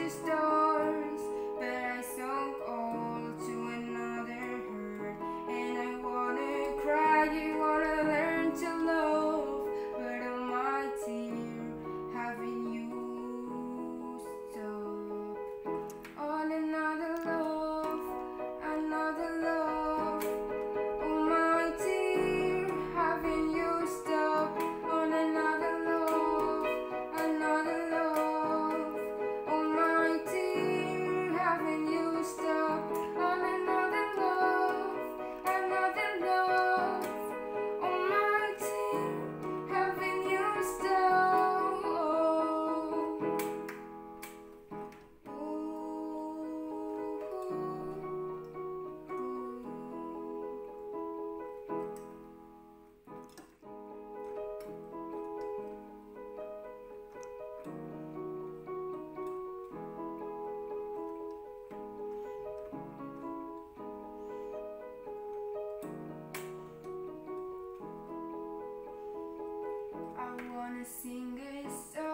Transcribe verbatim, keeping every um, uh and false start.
the stars, but I sunk all to another hurt. And I wanna cry, you wanna learn to love, but all my tears haven't used up. On another love, another love. All my tears haven't used up. On another love, another love. All my tears haven't used up. On another love, another love. All my tears haven't used up. I wanna sing a song